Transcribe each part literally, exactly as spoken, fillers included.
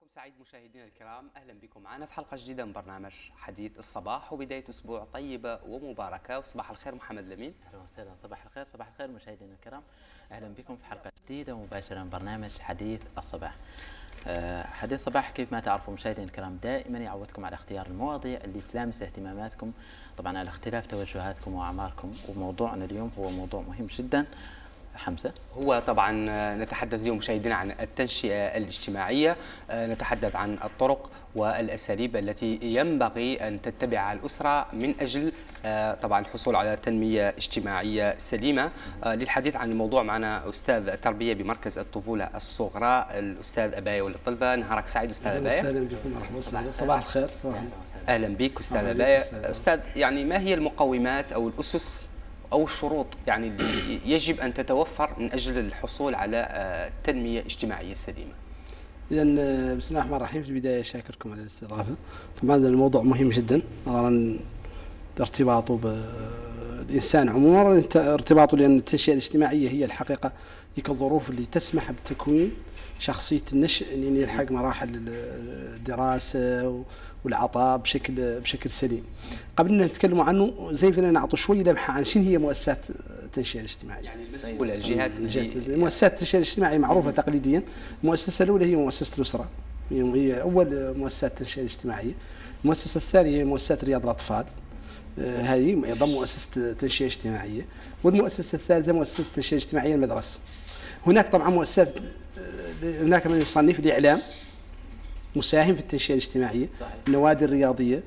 سعيد مشاهدينا الكرام، أهلا بكم معنا في حلقة جديدة من برنامج حديث الصباح وبداية أسبوع طيبة ومباركة. وصباح الخير محمد لمين. أهلا وسهلا، صباح الخير. صباح الخير مشاهدينا الكرام، أهلا بكم في حلقة جديدة مباشرة من برنامج حديث الصباح. حديث الصباح كيف ما تعرفوا مشاهدينا الكرام دائما يعودكم على اختيار المواضيع اللي تلامس اهتماماتكم، طبعا على اختلاف توجهاتكم وأعماركم. وموضوعنا اليوم هو موضوع مهم جدا. حمزة، هو طبعا نتحدث اليوم مشاهدينا عن التنشئة الاجتماعية، نتحدث عن الطرق والأساليب التي ينبغي أن تتبعها الأسرة من أجل طبعا الحصول على تنمية اجتماعية سليمة. للحديث عن الموضوع معنا أستاذ التربية بمركز الطفولة الصغرى الأستاذ أباية ولد الطلبة. نهارك سعيد أستاذ أباية. أهلا بكم، مرحبا وسهلا، صباح الخير. صباح أهلا بك أستاذ أباية. أستاذ، يعني ما هي المقومات أو الأسس أو الشروط يعني اللي يجب أن تتوفر من أجل الحصول على تنمية اجتماعية سليمة؟ إذا بسم الله الرحمن الرحيم، في البداية شاكركم على الاستضافة. طبعا الموضوع مهم جدا، نظرا ارتباطه بالإنسان عموما، ارتباطه لأن التنشئة الاجتماعية هي الحقيقة ذيك الظروف اللي تسمح بتكوين شخصية النشء أن يلحق مراحل الدراسة والعطاء بشكل بشكل سليم. قبل أن نتكلم عنه زي فينا نعطوا شوية لمحة عن شنو هي مؤسسات التنشئة الاجتماعية. يعني المسؤولة الجهات مؤسسات التنشئة الاجتماعية معروفة تقليديا. المؤسسة الأولى هي مؤسسة الأسرة، هي أول مؤسسات التنشئة الاجتماعية. المؤسسة الثانية هي مؤسسات رياض الأطفال، هذه أيضا مؤسسة تنشئة اجتماعية. والمؤسسة الثالثة مؤسسة التنشئة الاجتماعية المدرسة. هناك طبعا مؤسسات، هناك من يصنف الإعلام مساهم في التنشئة الاجتماعية، صحيح. النوادي الرياضية،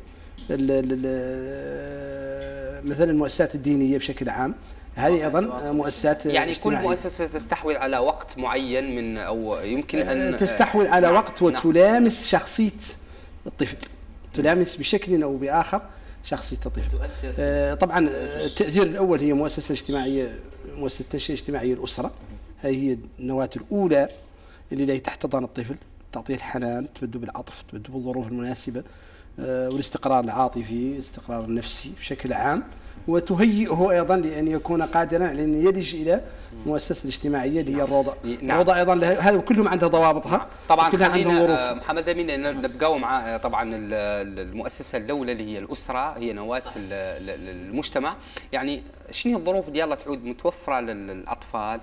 مثلا المؤسسات الدينية بشكل عام، هذه أيضا مؤسسات يعني اجتماعية. كل مؤسسة تستحوذ على وقت معين من أو يمكن أن تستحوذ على نعم. وقت وتلامس نعم. شخصية الطفل، تلامس بشكل أو بآخر شخصية الطفل. آه طبعا التأثير الأول هي مؤسسة اجتماعية، مؤسسة التنشئة الاجتماعية الأسرة، هذه هي النواة الأولى اللي لا تحتضن الطفل، تعطيه الحنان، تبدو بالعطف، تبدو بالظروف المناسبة، آه والاستقرار العاطفي، الاستقرار النفسي بشكل عام، وتهيئه أيضا لأن يكون قادرا على أن يلج إلى المؤسسة الاجتماعية اللي هي الروضة. نعم. الروضة أيضا هذا كلهم عندها ضوابطها. طبعا كلها عندها ظروف. محمد أمين، نبقاو مع طبعا المؤسسة الأولى اللي هي الأسرة، هي نواة المجتمع. يعني شنو هي الظروف ديالها تعود متوفرة للأطفال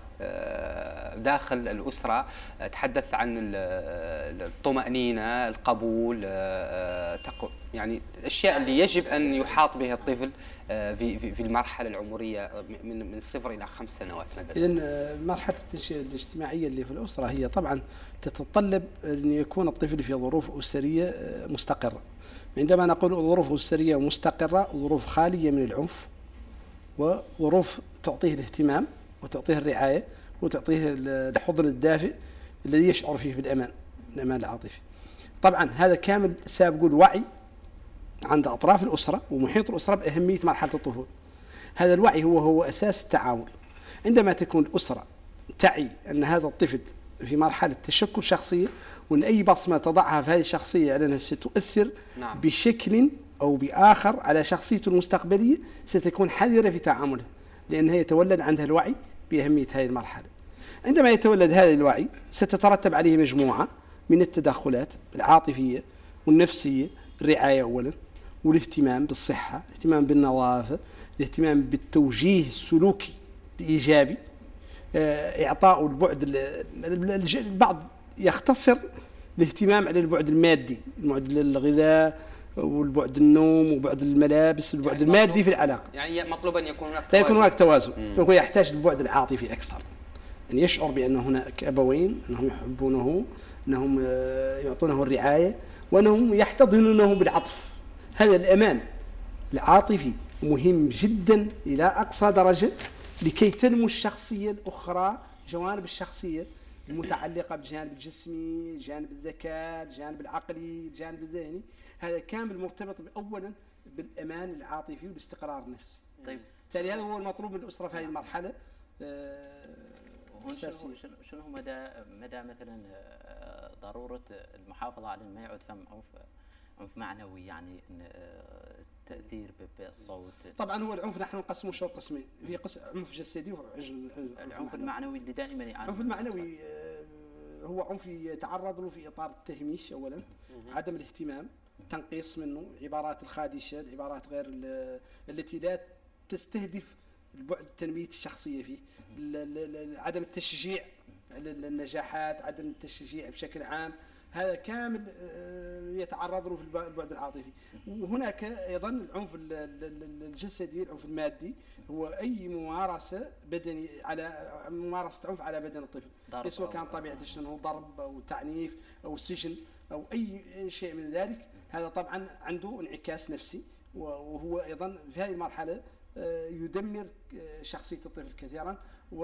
داخل الأسرة؟ تحدث عن الطمأنينة، القبول، يعني الأشياء اللي يجب أن يحاط بها الطفل في في المرحلة العمرية من من صفر إلى خمس سنوات مثلا. إذن مرحلة التنشئة الاجتماعية اللي في الأسرة هي طبعا تتطلب أن يكون الطفل في ظروف أسرية مستقرة. عندما نقول ظروف أسرية مستقرة، ظروف خالية من العنف، وظروف تعطيه الاهتمام وتعطيه الرعاية وتعطيه الحضن الدافئ الذي يشعر فيه بالأمان، الأمان العاطفي. طبعا هذا كامل سابق الوعي عند أطراف الأسرة ومحيط الأسرة بأهمية مرحلة الطفولة. هذا الوعي هو هو أساس التعامل. عندما تكون الأسرة تعي أن هذا الطفل في مرحلة تشكل شخصية، وأن أي بصمة تضعها في هذه الشخصية على أنها ستؤثر نعم. بشكل أو بآخر على شخصيته المستقبلية، ستكون حذرة في تعاملها، لأنها يتولد عندها الوعي بأهمية هذه المرحلة. عندما يتولد هذا الوعي ستترتب عليه مجموعة من التدخلات العاطفية والنفسية، الرعاية أولا، والاهتمام بالصحة، الاهتمام بالنظافة، الاهتمام بالتوجيه السلوكي الإيجابي، إعطاء البعد. البعض يختصر الاهتمام على البعد المادي، البعد الغذاء والبعد النوم وبعد الملابس، البعد يعني المادي في العلاقة. يعني مطلوب أن يكون هناك توازن. لا يكون هناك توازن، فهو يحتاج البعد العاطفي أكثر، أن يشعر بأن هناك أبوين، أنهم يحبونه، أنهم يعطونه الرعاية، وأنهم يحتضنونه بالعطف. هذا الأمان العاطفي مهم جدا إلى أقصى درجة لكي تنمو الشخصية الأخرى، جوانب الشخصية المتعلقة بالجانب الجسمي، الجانب الذكاء، الجانب العقلي، الجانب الذهني. هذا كامل مرتبط أولا بالأمان العاطفي والاستقرار النفسي. طيب، بالتالي هذا هو المطلوب من الأسرة في هذه المرحلة. شنو شنو هو مدى مدى مثلا ضرورة المحافظة على ما يعد فهم عنف عنف معنوي، يعني التأثير بالصوت؟ طبعا هو العنف نحن نقسمه شوط قسمين، في عنف جسدي وعنف العنف المعنوي اللي دائما يعني العنف المعنوي هو عنف يتعرض له في إطار التهميش أولا، عدم الاهتمام، تنقيص منه، عبارات الخادشة، العبارات غير التي لا تستهدف البعد التنمية الشخصية فيه، عدم التشجيع على النجاحات، عدم التشجيع بشكل عام، هذا كامل يتعرض له في البعد العاطفي. وهناك أيضا العنف الجسدي، العنف المادي، هو أي ممارسة بدني على ممارسة عنف على بدن الطفل، سواء كان طبيعة شنو ضرب أو تعنيف أو سجن أو أي شيء من ذلك. هذا طبعا عنده انعكاس نفسي، وهو أيضا في هذه المرحلة يدمر شخصية الطفل كثيرا،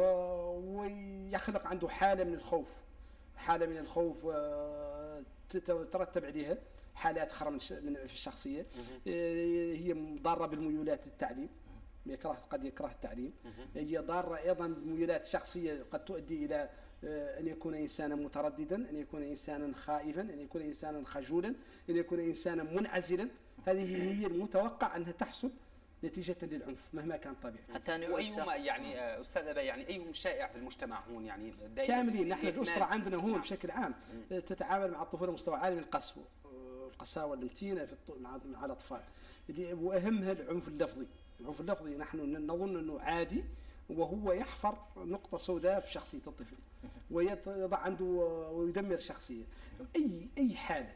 ويخلق عنده حالة من الخوف، حالة من الخوف تترتب عليها حالات أخرى من في الشخصية، هي ضارة بالميولات التعليم، يكره قد يكره التعليم، هي ضارة أيضا بالميولات الشخصية، قد تؤدي إلى أن يكون إنسانا مترددا، أن يكون إنسانا خائفا، أن يكون إنسانا خجولا، أن يكون إنسانا منعزلا. هذه هي المتوقع أنها تحصل نتيجة للعنف مهما كان طبيعته. وأيهما يعني أستاذ أبا يعني أيهم شائع في المجتمع هون يعني كاملين؟ نحن الأسرة عندنا هون بشكل عام تتعامل مع الطفولة مستوى عالي من القسوة، القساوة المتينة في مع الأطفال، وأهمها العنف اللفظي. العنف اللفظي نحن نظن أنه عادي، وهو يحفر نقطة سوداء في شخصية الطفل ويضع عنده ويدمر الشخصية. أي أي حالة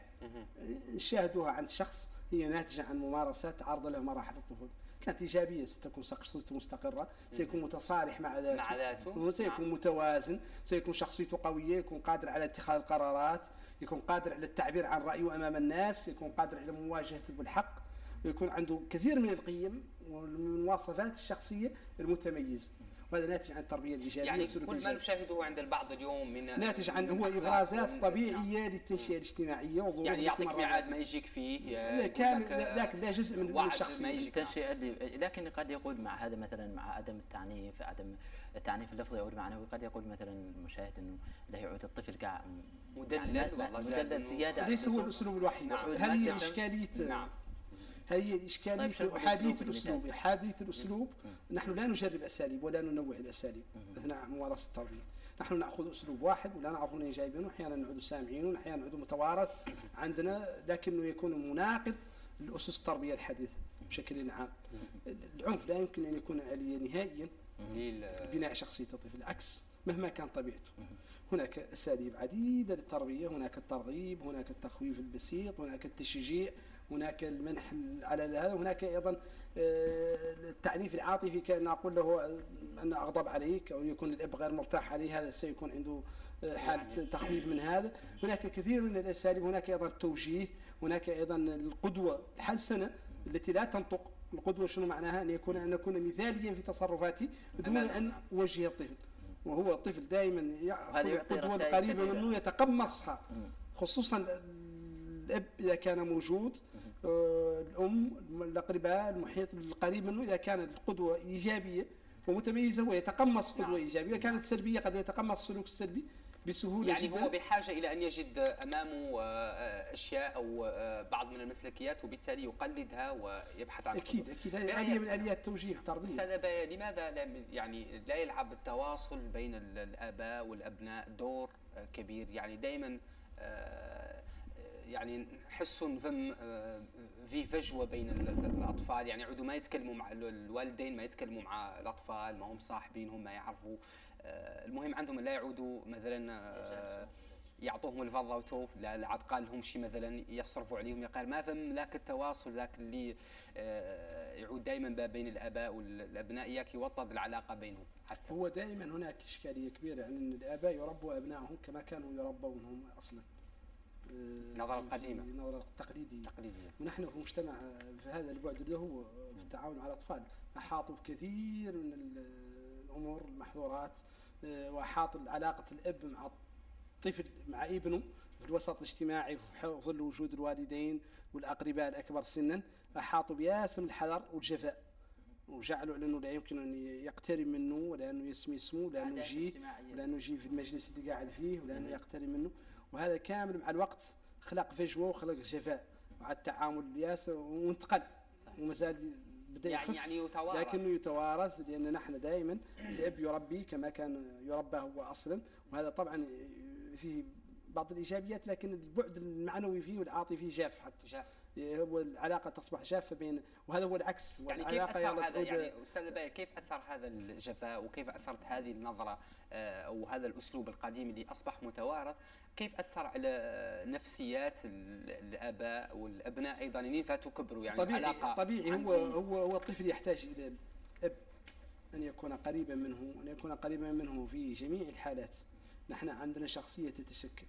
شاهدوها عند شخص هي ناتجة عن ممارسات تعرض له مراحل الطفولة، كانت إيجابية ستكون شخصيته مستقرة، سيكون متصالح مع ذاته, مع ذاته. سيكون نعم. متوازن، سيكون شخصيته قوية، يكون قادر على اتخاذ القرارات، يكون قادر على التعبير عن رأيه أمام الناس، يكون قادر على مواجهته بالحق، ويكون عنده كثير من القيم والمواصفات الشخصية المتميزة. وهذا ناتج عن التربية الإيجابية. يعني كل ما نشاهده عند البعض اليوم من ناتج عن هو إفرازات طبيعية للتنشئة الاجتماعية، يعني يعطيك ميعاد ما يجيك فيه كامل، لكن لا جزء من الشخصية التنشئة. لكن قد يقول مع هذا مثلا مع عدم التعنيف، عدم التعنيف اللفظي أو المعنوي، قد يقول مثلا المشاهد إنه لا يعود الطفل كاع مدلل يعني مدلل زيادة، ليس هو الأسلوب الوحيد. نعم. هذه إشكالية. نعم. هي إشكالية طيب أحادية الأسلوب. أحادية الأسلوب نحن لا نجرب أساليب ولا ننوع الأساليب أثناء ممارسة التربية. نحن نأخذ أسلوب واحد ولا نعرف من جايبينه، أحيانا نعود سامعين أحيانا نعود متوارث عندنا، لكنه يكون مناقض لأسس التربية الحديثة بشكل عام. العنف لا يمكن أن يكون آلية نهائيا لبناء شخصية الطفل، العكس مهما كان طبيعته. هناك أساليب عديدة للتربية، هناك الترغيب، هناك التخويف البسيط، هناك التشجيع، هناك المنح على هذا، هناك أيضا التعنيف العاطفي، كأن أقول له أنا أغضب عليك أو يكون الأب غير مرتاح عليه، هذا سيكون عنده حالة تخويف من هذا. هناك كثير من الأساليب، هناك أيضا التوجيه، هناك أيضا القدوة الحسنة التي لا تنطق. القدوة شنو معناها؟ أن يكون أن أكون مثاليا في تصرفاتي بدون أن أوجه الطفل، وهو الطفل دائما يأخذ القدوة القريبة منه يتقمصها، خصوصا الأب إذا كان موجود، الأم، الأقرباء، المحيط القريب منه، إذا كانت القدوة إيجابية ومتميزة هو يتقمص قدوة إيجابية، كانت سلبية قد يتقمص السلوك السلبي بسهولة يعني جدا. هو بحاجة إلى أن يجد أمامه أشياء أو بعض من المسلكيات وبالتالي يقلدها ويبحث عنها. أكيد أكيد هذه آلية من آليات التوجيه التربية. أستاذ لماذا لا يعني لا يلعب التواصل بين الآباء والأبناء دور كبير؟ يعني دائما يعني نحس نفهم في فجوه بين الاطفال، يعني عودوا ما يتكلموا مع الوالدين، ما يتكلموا مع الاطفال، ما هم صاحبينهم، ما يعرفوا. المهم عندهم لا يعودوا مثلا يعطوهم الفضه وتوف، لا عاد قال لهم شيء مثلا يصرفوا عليهم، يقال ما فهم ذاك التواصل ذاك اللي يعود دائما بين الاباء والابناء، ياك يوطد العلاقه بينهم. حتى هو دائما هناك اشكاليه كبيره عن ان الاباء يربوا ابنائهم كما كانوا يربون هم اصلا، النظرة القديمة، النظرة التقليدية. تقليدية. ونحن في مجتمع في هذا البعد اللي هو في التعامل مع الأطفال أحاطوا بكثير من الأمور المحظورات، وأحاط علاقة الأب مع الطفل مع ابنه في الوسط الاجتماعي في ظل وجود الوالدين والأقرباء الأكبر سنا، أحاطوا بياسم الحذر والجفاء، وجعلوا لأنه لا يمكن أن يقترب منه، ولا أنه يسمي اسمه، ولا أنه يجي، ولا أنه يجي في المجلس اللي قاعد فيه، ولا أنه يقترب منه. وهذا كامل مع الوقت خلق فجوة وخلق جفاء مع التعامل الياس، وانتقل ومازال بدأ يخف، يعني يتوارث، لكنه يتوارث، لأن نحن دائما الأب يربي كما كان يربى هو أصلا، وهذا طبعا فيه بعض الإيجابيات، لكن البعد المعنوي فيه والعاطفي جاف حتى جاف. هو العلاقة تصبح جافة بين، وهذا هو العكس. يعني كيف أثر هذا، يعني أستاذ الباقي كيف أثر هذا الجفاء، وكيف أثرت هذه النظرة أو هذا الأسلوب القديم اللي أصبح متوارث، كيف أثر على نفسيات الآباء والأبناء أيضا اللي فاتوا كبروا؟ يعني طبيعي علاقة طبيعي هو هو هو الطفل يحتاج إلى الأب أن يكون قريبا منه، وأن يكون قريبا منه في جميع الحالات. نحن عندنا شخصية تتشكل،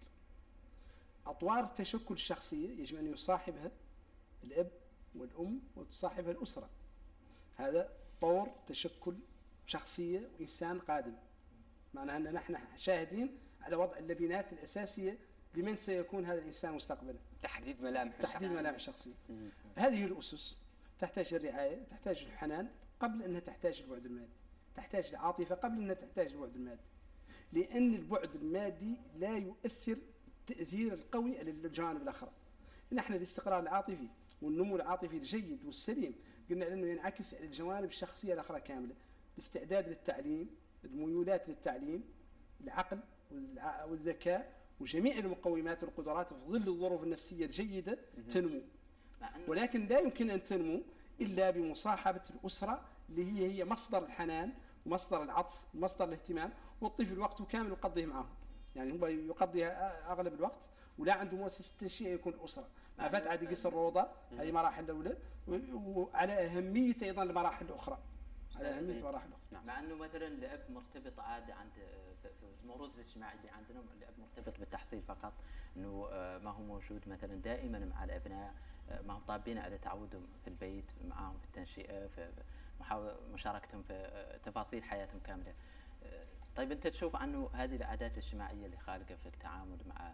أطوار تشكل الشخصية يجب أن يصاحبها الأب والأم وتصاحبها الأسرة. هذا طور تشكل شخصية وإنسان قادم، معناها أن نحن شاهدين على وضع اللبنات الأساسية لمن سيكون هذا الإنسان مستقبلا. تحديد ملامح تحديد ملامح الشخصية. هذه الأسس تحتاج الرعاية، تحتاج الحنان قبل أنها تحتاج البعد المادي، تحتاج العاطفة قبل أنها تحتاج البعد المادي، لأن البعد المادي لا يؤثر التأثير القوي على الجوانب الأخرى. نحن الاستقرار العاطفي والنمو العاطفي الجيد والسليم قلنا أنه ينعكس على الجوانب الشخصية الأخرى كاملة، الاستعداد للتعليم، الميولات للتعليم، العقل والذكاء وجميع المقومات والقدرات في ظل الظروف النفسية الجيدة تنمو. ولكن لا يمكن أن تنمو إلا بمصاحبة الأسرة اللي هي هي مصدر الحنان ومصدر العطف ومصدر الاهتمام، والطفل وقته كامل يقضيه معهم، يعني هو يقضي أغلب الوقت ولا عنده مؤسسة تشجيع يكون الأسرة. ما فات عادي قصر الروضة هذه مراحل الأولى، وعلى أهمية أيضا المراحل الأخرى، على أهمية المراحل الأخرى. مع أنه مثلا الأب مرتبط عادي عند في الموروث الاجتماعي اللي عندنا، الأب مرتبط بالتحصيل فقط، أنه ما هو موجود مثلا دائما مع الأبناء، ما هم طابين على تعودهم في البيت معهم في التنشئة، في مشاركتهم في تفاصيل حياتهم كاملة. طيب أنت تشوف عنه هذه العادات الاجتماعية اللي خالقة في التعامل مع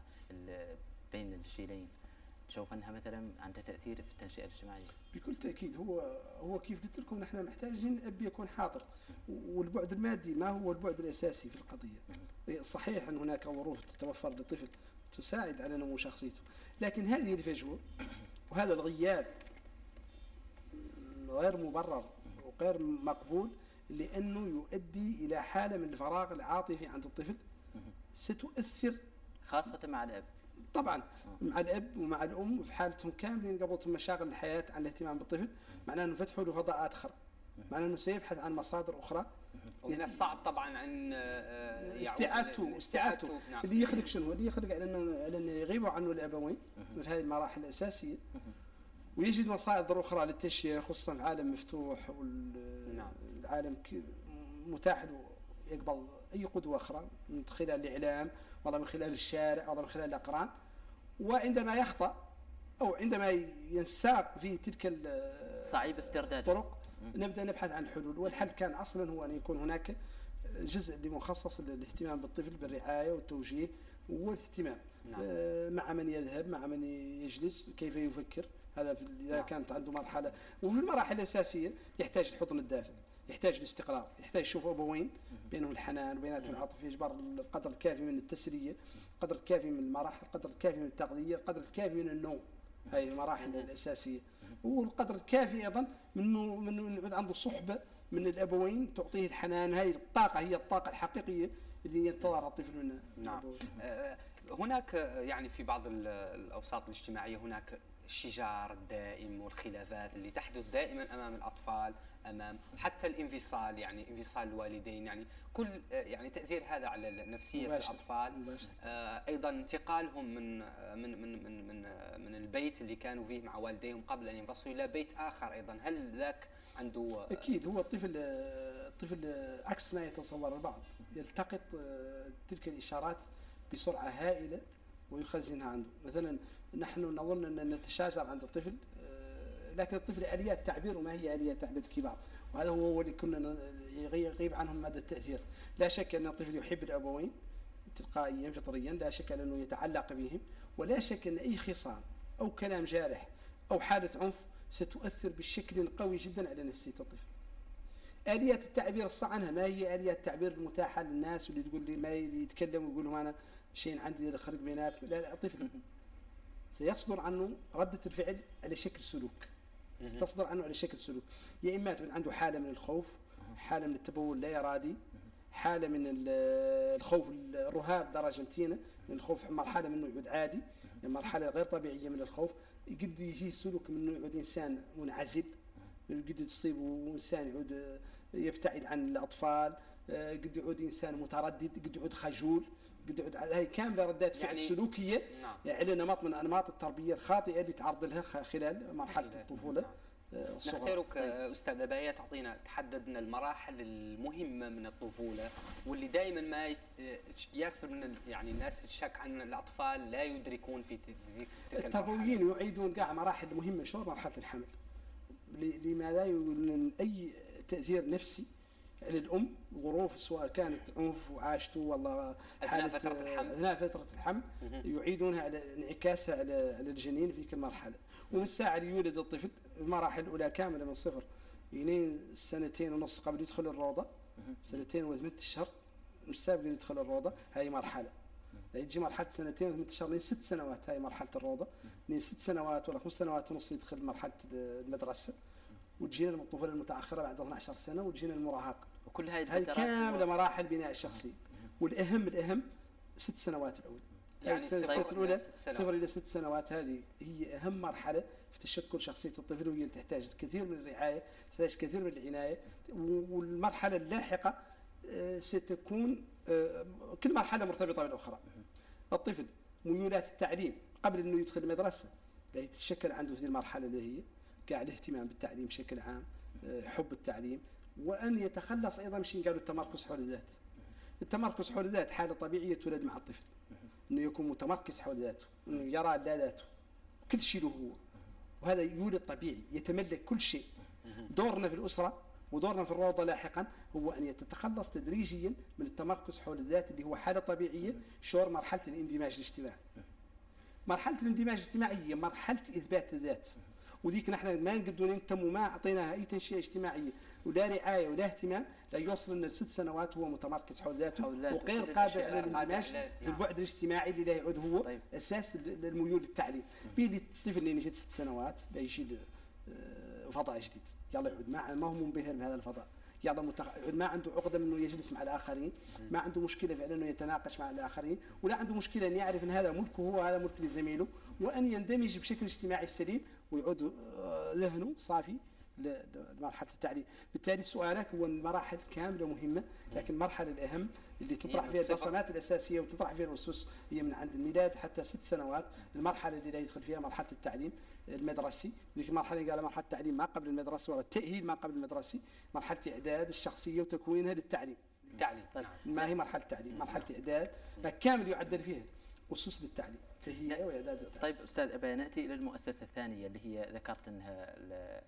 بين الجيلين، تشوف أنها مثلا عندها تأثير في التنشئة الاجتماعية؟ بكل تأكيد. هو هو كيف قلت لكم نحن محتاجين أب يكون حاضر، والبعد المادي ما هو البعد الأساسي في القضية. صحيح أن هناك ظروف تتوفر للطفل تساعد على نمو شخصيته، لكن هذه الفجوة وهذا الغياب غير مبرر وغير مقبول، لأنه يؤدي إلى حالة من الفراغ العاطفي عند الطفل ستؤثر خاصة مع الأب. طبعا مع الأب ومع الأم في حالتهم كاملين قبضتهم مشاغل الحياة عن الاهتمام بالطفل، معناه أنه فتحوا له فضاءات أخرى، معناه أنه سيبحث عن مصادر أخرى. ومن الصعب طبعا عن استعادته استعادته نعم. اللي يخلق شنو؟ اللي يخلق على أنه على أنه يغيبوا عنه الأبوين في هذه المراحل الأساسية، ويجد مصادر أخرى للتشجيع، خصوصا في عالم مفتوح والعالم متاح له يقبل أي قدوة أخرى من خلال الإعلام، والله من خلال الشارع، والله من خلال الأقران. وعندما يخطأ أو عندما ينساق في تلك صعيب استرداد الطرق نبدأ نبحث عن الحلول. والحل كان أصلا هو أن يكون هناك جزء مخصص للاهتمام بالطفل بالرعاية والتوجيه والاهتمام نعم. مع من يذهب، مع من يجلس، كيف يفكر، هذا إذا نعم. كانت عنده مرحلة. وفي المراحل الأساسية يحتاج الحضن الدافئ، يحتاج الاستقرار، يحتاج يشوف أبوين بينهم الحنان وبيناتهم العاطفة، يجبر القدر الكافي من التسلية، القدر الكافي من المراحل، القدر الكافي من التغذية، القدر الكافي من النوم، هاي المراحل الأساسية. والقدر الكافي أيضا منه من يعود عنده صحبة من الأبوين تعطيه الحنان. هاي الطاقة هي الطاقة الحقيقية اللي ينتظرها الطفل من نعم. آه هناك يعني في بعض الأوساط الاجتماعية هناك الشجار الدائم والخلافات اللي تحدث دائما امام الاطفال، امام حتى الانفصال، يعني انفصال الوالدين، يعني كل يعني تاثير هذا على نفسيه الاطفال. آه ايضا انتقالهم من من من من من من البيت اللي كانوا فيه مع والديهم قبل ان ينفصلوا الى بيت اخر ايضا، هل ذاك عنده؟ اكيد. هو الطفل الطفل عكس ما يتصور البعض، يلتقط تلك الاشارات بسرعه هائله ويخزنها عنده. مثلا نحن نظن أن نتشاجر عند الطفل، لكن الطفل آليات تعبير وما هي آليات تعبير الكبار، وهذا هو اللي كنا يغيب عنهم مدى التأثير. لا شك أن الطفل يحب الأبوين تلقائيا فطريا، لا شك أنه يتعلق بهم، ولا شك أن أي خصام أو كلام جارح أو حالة عنف ستؤثر بشكل قوي جدا على نفسية الطفل. آليات التعبير الصح عنها ما هي آليات التعبير المتاحة للناس واللي تقول لي ما يتكلم ويقول لهم أنا شيء عندي الخرق بيناتكم. لا لا، الطفل سيصدر عنه ردة الفعل على شكل سلوك، ستصدر عنه على شكل سلوك، يا إما تكون عنده حالة من الخوف، حالة من التبول لا إرادي، حالة من الخوف الرهاب درجة متينة، من الخوف مرحله منه يعود عادي، مرحله غير طبيعيه من الخوف، قد يجي سلوك منه يعود انسان منعزل، قد تصيبه انسان يعود يبتعد عن الاطفال، قد يعود انسان متردد، قد يعود خجول، قد يعود. هاي كامله ردات فعل يعني سلوكيه نعم. على نمط من انماط التربيه الخاطئه اللي تعرض لها خلال مرحله الطفوله. نعم. نختارك طيب. أستاذ أباية تعطينا تحددنا المراحل المهمة من الطفولة واللي دائما ما ياسر من يعني الناس تشك عن الأطفال لا يدركون في تلك المراحل. التربويين يعيدون كاع مراحل مهمة شو مرحلة الحمل، لما لا يولن أي تأثير نفسي على الأم، ظروف سواء كانت عنف وعاشته والله حالة فترة الحمل أثناء فترة الحمل يعيدونها على انعكاسها على على الجنين في تلك المرحلة. ومن الساعة اللي يولد الطفل المراحل الأولى كاملة من صفر إلى سنتين ونص قبل يدخل الروضة، سنتين وثمانية أشهر من السابق اللي يدخل الروضة، هاي مرحلة. يجي مرحلة سنتين وثمانية أشهر لين ست سنوات، هاي مرحلة الروضة، لين ست سنوات ولا خمس سنوات ونص يدخل مرحلة المدرسة، وتجينا الطفولة المتأخرة بعد اثنتي عشرة سنة، وتجينا المراهقة. وكل هاي هاي كاملة مراحل بناء الشخصية. والأهم الأهم ست سنوات الأول، يعني السنة الأولى صفر إلى ست سنوات، هذه هي أهم مرحلة في تشكل شخصية الطفل، وهي اللي تحتاج الكثير من الرعاية، تحتاج كثير من العناية. والمرحلة اللاحقة ستكون كل مرحلة مرتبطة بالأخرى. الطفل ميولات التعليم قبل أنه يدخل المدرسة لا يتشكل عنده في المرحلة اللي هي كاع الاهتمام بالتعليم بشكل عام، حب التعليم، وأن يتخلص أيضا من شيء قالوا التمركز حول الذات. التمركز حول الذات حالة طبيعية تولد مع الطفل، أنه يكون متمركز حول ذاته، أنه يرى لا ذاته كل شيء له هو، وهذا يولد طبيعي يتملك كل شيء. دورنا في الأسرة ودورنا في الروضة لاحقا هو أن يتخلص تدريجيا من التمركز حول الذات اللي هو حالة طبيعية، شعور مرحلة الاندماج الاجتماعي. مرحلة الاندماج الاجتماعي هي مرحلة إثبات الذات، وذيك نحن ما نقدروا نهتم وما أعطيناها أي تنشئة اجتماعية ولا رعاية ولا اهتمام لا يوصل لنا لست سنوات هو متمركز حول ذاته وغير قادر على الاندماج في البعد الاجتماعي اللي لا يعود هو طيب. أساس الميول للتعليم. بيلي الطفل اللي نجد ست سنوات لا يجي فضاء جديد، يلا يعود ما ما هو منبهر بهذا الفضاء، يلا متخ... ما عنده عقده من انه يجلس مع الاخرين، ما عنده مشكله فعلا انه يتناقش مع الاخرين، ولا عنده مشكله ان يعرف ان هذا ملكه هو هذا ملك لزميله، وان يندمج بشكل اجتماعي سليم ويعود ذهنه صافي لمرحله التعليم. بالتالي سؤالك هو المراحل كامله مهمه، لكن المرحله الاهم اللي تطرح فيها البصمات الاساسيه وتطرح فيها الاسس هي من عند الميلاد حتى ست سنوات، المرحله اللي لا يدخل فيها مرحله التعليم المدرسي، ذيك المرحله اللي قال مرحله التعليم ما قبل المدرسه ولا التاهيل ما قبل المدرسي، مرحله اعداد الشخصيه وتكوينها للتعليم. التعليم طيب. ما هي مرحله التعليم، مرحله اعداد كامل يعدل فيها اسس للتعليم، تهيئه واعداد التعليم. طيب استاذ ابا ناتي الى المؤسسه الثانيه اللي هي ذكرت انها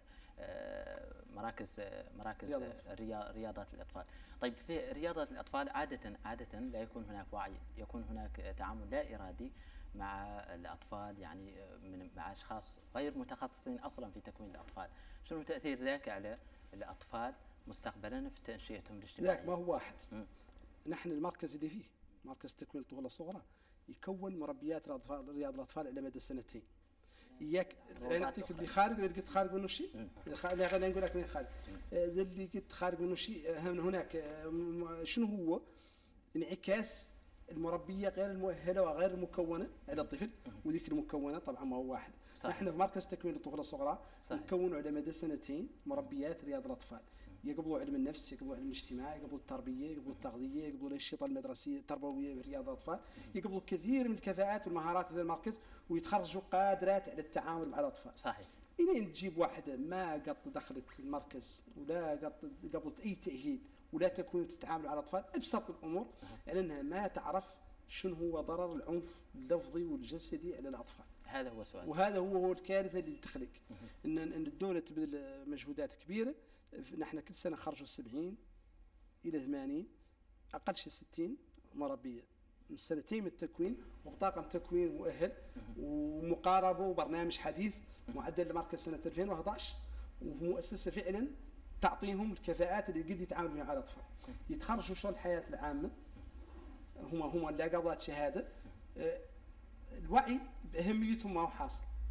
مراكز مراكز رياضات الاطفال. طيب في رياضات الاطفال عاده عاده لا يكون هناك وعي، يكون هناك تعامل لا ارادي مع الاطفال، يعني من مع اشخاص غير متخصصين اصلا في تكوين الاطفال. شنو تاثير ذاك على الاطفال مستقبلا في تنشئتهم الاجتماعيه؟ ذاك ما هو واحد. م. نحن المركز اللي فيه مركز تكوين الطفوله الصغرى يكون مربيات الاطفال رياض الاطفال الى مدى سنتين. اياك نعطيك اللي خارج اللي قلت خارج منه شيء، خلينا نقول لك من خارج اللي قلت خارج منه شيء. هناك شنو هو انعكاس المربيه غير المؤهله وغير المكونه على الطفل، وذيك المكونه طبعا ما هو واحد. صحيح. نحن في مركز تكوين الطفوله الصغرى نكونوا على مدى سنتين مربيات رياض الاطفال، يقبلوا علم النفس، يقبلوا علم الاجتماع، يقبلوا التربيه، يقبلوا التغذيه، يقبلوا الانشطه المدرسيه التربويه في رياض الاطفال، يقبلوا كثير من الكفاءات والمهارات في المركز، ويتخرجوا قادرات على التعامل مع الاطفال. صحيح. إلين تجيب واحدة ما قط دخلت المركز ولا قط قبلت أي تأهيل ولا تكون تتعامل مع الأطفال، أبسط الأمور يعني أنها ما تعرف شنو هو ضرر العنف اللفظي والجسدي على الأطفال. هذا هو السؤال. وهذا هو هو الكارثة اللي تخلق إن إن الدولة تبذل مجهودات كبيرة. نحن كل سنة خرجوا سبعين إلى ثمانين أقل شيء ستين مربية من سنتين من التكوين، وبطاقم تكوين مؤهل ومقاربة وبرنامج حديث معدل لمركز سنة ألفين وأحد عشر، ومؤسسة فعلا تعطيهم الكفاءات اللي قد يتعاملوا مع الأطفال. يتخرجوا شغل الحياة العامة، هم هم اللي قبضت شهادة. الوعي بأهميتهم ما هو حاصل.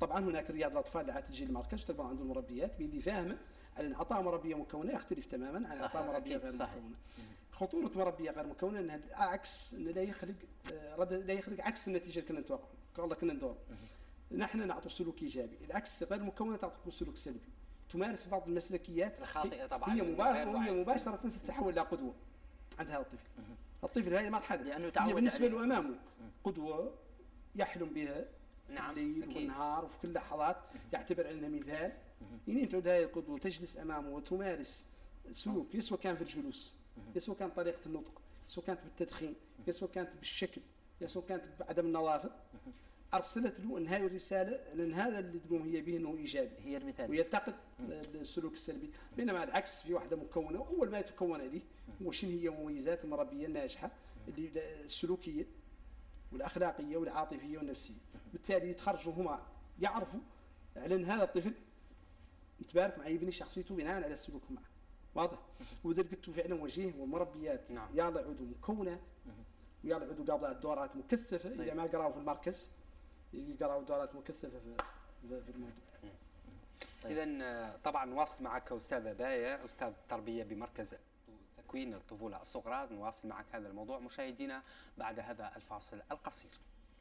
طبعا هناك رياض الاطفال اللي عاد تجي المركز وتكبر عند المربيات بيدي فاهمه على ان اعطاء مربيه مكونه يختلف تماما عن اعطاء مربيه غير صحيح. مكونه. خطوره مربيه غير مكونه انها عكس انه لا يخلق رد لا يخلق عكس النتيجه اللي كنا نتوقع والله كنا ندور. نحن نعطي سلوك ايجابي، العكس غير مكونه تعطي سلوك سلبي. تمارس بعض المسلكيات الخاطئه طبعا هي مباشره وهي مباشره ستتحول الى قدوه عند هذا الطفل. الطفل هذه مرحله لانه هي بالنسبه له امامه قدوه يحلم بها نعم. في الليل والنهار وفي كل اللحظات يعتبر انها مثال. يعني تعود هذه القدوه تجلس امامه وتمارس سلوك يسوى كان في الجلوس، يسوى كانت طريقه النطق، يسوى كانت بالتدخين، يسوى كانت بالشكل، يسوى كانت بعدم النظافه. ارسلت له ان هذه الرساله لان هذا اللي تقوم هي به انه ايجابي هي المثال ويلتقط السلوك السلبي. بينما العكس في واحده مكونه واول ما يتكون عليه هو شنو هي مميزات المربيه الناجحه اللي السلوكيه والاخلاقيه والعاطفيه والنفسيه. بالتالي يتخرجوا هما يعرفوا على ان هذا الطفل متبارك مع يبني شخصيته بناء على سلوكه معه. واضح؟ وإذا قلت فعلا وجيه والمربيات نعم. يلا عودوا مكونات ويلا عودوا قابلات دورات مكثفه. طيب. اذا ما قراوا في المركز يقراوا دورات مكثفه في في الموضوع. طيب. اذا طبعا نواصل معك استاذه بايه استاذ التربيه بمركز تكوين الطفوله الصغرى، نواصل معك هذا الموضوع مشاهدينا بعد هذا الفاصل القصير.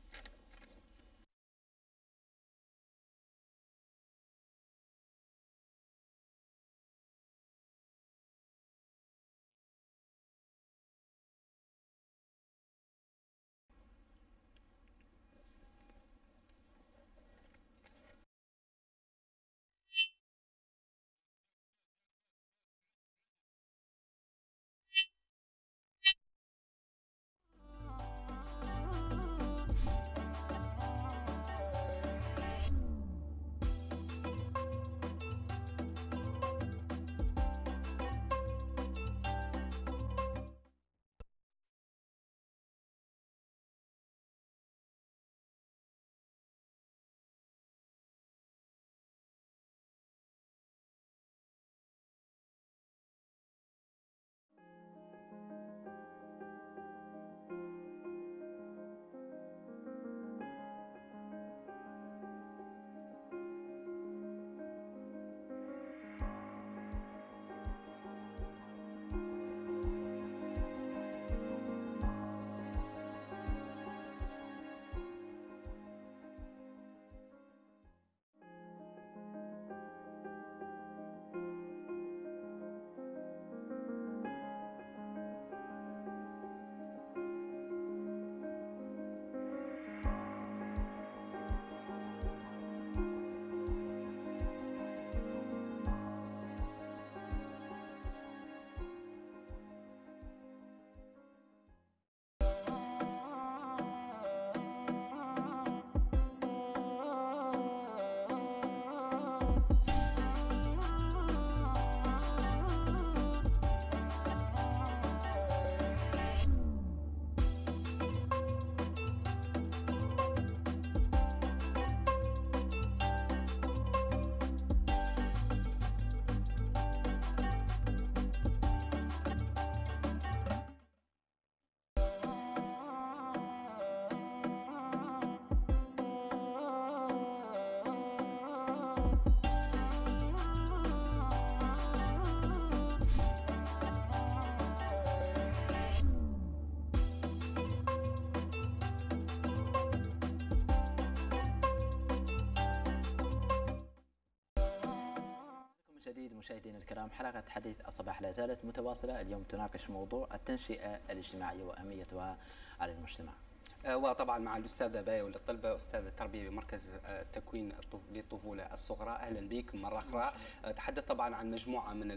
جديد مشاهدينا الكرام، حلقة حديث الصباح لا زالت متواصلة. اليوم تناقش موضوع التنشئة الاجتماعية وأهميتها على المجتمع. وطبعا مع الأستاذة باية وللطلبة أستاذ التربية بمركز تكوين للطفولة الصغرى. أهلا بك مرة أخرى. تحدث طبعا عن مجموعة من